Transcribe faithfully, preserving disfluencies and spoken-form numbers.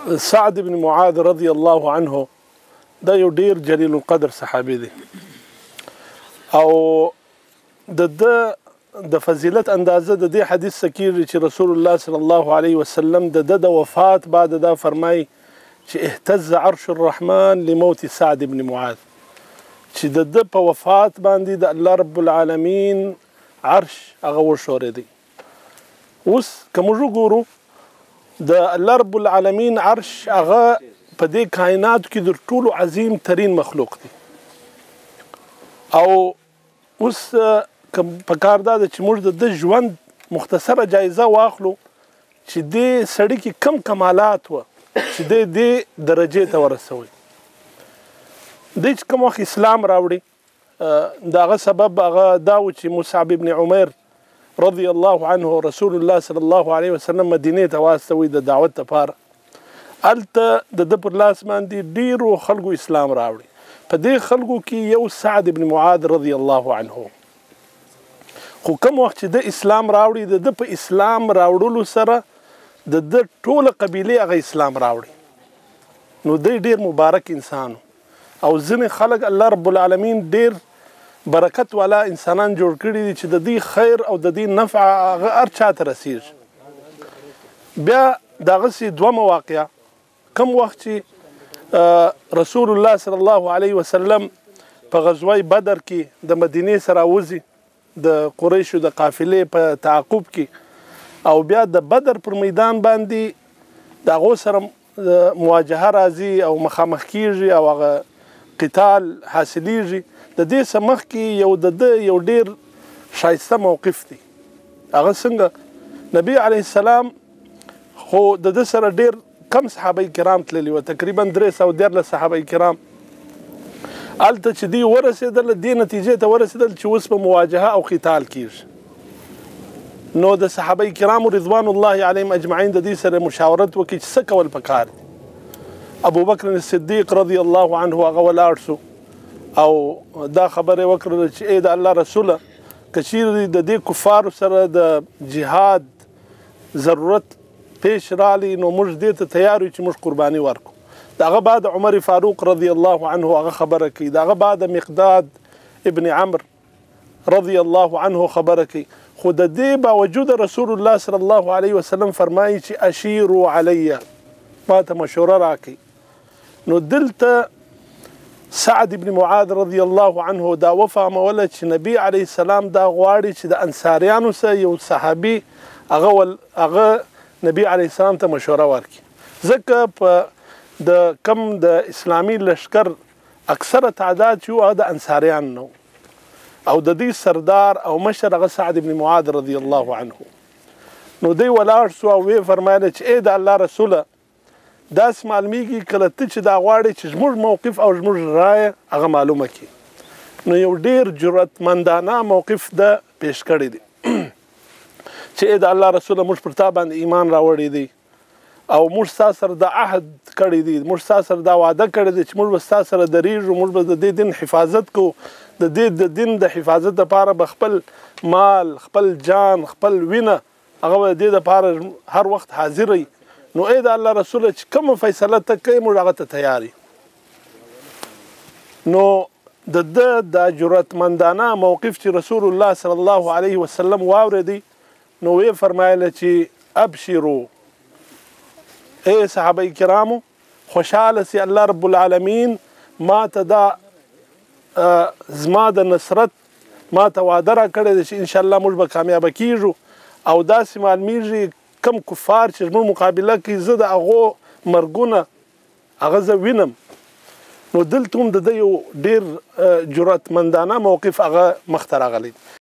سعد بن معاذ رضی الله عنه دا یو ډیر جلیل القدر صحابي دی او د د د فضیلت اندازه د دې حدیث سکیږي چې رسول الله صلی الله علیه وسلم د د وفات بعد دا فرمای چې اهتز عرش الرحمن لموت سعد بن معاذ چې د د په وفات باندې د الله رب العالمین عرش هغه وشورېدی. اوس که موږ وګورو د الله رب العالمین عرش هغه په دې کائنات کې د ټولو عظیم ترین مخلوق دی او اوس په کار دا ده چې موږ د ده ژوند مختصره جایزه واخلو چې دې سړي کې کم کمالات وه چې دی دې درجې ته ورسوي. دی چې کوم وخت اسلام راوړي د هغه سبب هغه دا و چې مصعب بن عمیر رضی الله عنه رسول الله صلی الله علیه وسلم مدینې ته واستوي د دعوت لپاره. هلته د ده پر لاس باندې ډیرو خلکو اسلام راوړي. په دې خلکو کې یو سعد بن معاذ رضی الله عنه. خو کوم وخت چې د اسلام راوړي د ده په اسلام راوړلو سره د ده ټوله قبیلې هغه اسلام راوړي. نو دی ډیر مبارک انسان او ځینې خلک الله رب العالمین ډیر برکت والا انسانان جوړ کړي دي چې د دې خیر او د دې نفع هغه هر چا ته رسیږي. بیا دغسې دوه واقعه کوم وخت چې رسول الله صلی الله علیه وسلم په غزوه بدر کې د مدینې سره وځي د قریشو د قافلې په تعقب کې او بیا د بدر پر میدان باندې د هغو سره مواجهه راځي او مخامخ کیږي او هغه قتال حاصلیږي. د دې څخه مخکې یو د ده یو ډیر ښایسته موقف دی. هغه څنګه نبی علیه السلام خو د ده سره ډیر کم صحابه کرام تللي وه تقریبا درې سوه دیارلس صحابه کرام. هلته چې دوی ورسېدل دې نتیجې ته ورسېدل چې اوس په مواجهه او قتال کیږي. نو د صحابه کرامو رضوان الله علیهم اجمعین د دې سره مشاورت وکړي چې څه کول پکار دي. ابو بکر الصدیق رضی الله عنه هغه ولاړ شو او دا خبره وکړه چې ای د الله رسوله که چیرې د دې کفارو سره د جهاد ضرورت پیش رالی نو موږ دې ته تیار یو چې موږ قرباني ورکړو. د هغه بعد عمر فاروق رضی الله عنه هغه خبره کوي. د هغه بعد مقداد ابن عمرو رضی الله عنه خبره کوي. خو د دې باوجود رسول الله صلی الله علیه وسلم فرمایي چې اشیروا علیه ما ته مشوره راکړئ. نو دلته سعد بن معاذ رضی الله عنه دا وفهموله چې نبی علیه السلام دا غواړي چې د انصاریانو سره یو صحابي هغه هغه نبی علیه السلام ته مشوره ورکړي. ځکه په د کم د اسلامي لښکر اکثره تعداد چې هغه د انصاریان نو او د دې سردار او مشر هغه سعد بن معاذ رضی الله عنه. نو دی ولاړ شو او ویې فرمایله چې ای د الله رسوله داسې معلومیږي کله ته چې دا غواړې چې زموږ موقف او زموږ رایه هغه معلومه کړي. نو یو ډیر جرأتمندانه موقف ده پیش کړی دی چې ای د الله رسوله موږ پر تا باندې ایمان راوړی دی او موږ ستا سره د عهد کړی دی موږ ستا سره دا وعده کړی دی چې موږ به ستا سره درېږو موږ به د دې دین حفاظت کوو د دې د دین د حفاظت لپاره به خپل مال خپل جان خپل وینه هغه به د دې لپاره هر وخت حاضر وي. نو ای د الله رسوله چې کومه فیصله ته کوي موږ هغه ته تیار یو. نو د ده دا جرأتمندانه موقف چې رسول الله صلی الله علیه وسلم واورېدی نو ویې فرمایله چې ابشرو ای صحابه کرامو خوشحاله سي الله رب العالمین ما ته دا زما د نصرت ما ته وعده راکړی دی چې انشاءالله موږ به کامیابه کیږو او داسې معلومیږي کم کفار چې زموږ مقابله کوي زه د هغو مرګونه هغه زه وینم. نو دلته هم د ده یو ډېر جرأتمندانه موقف هغه مخته راغلی.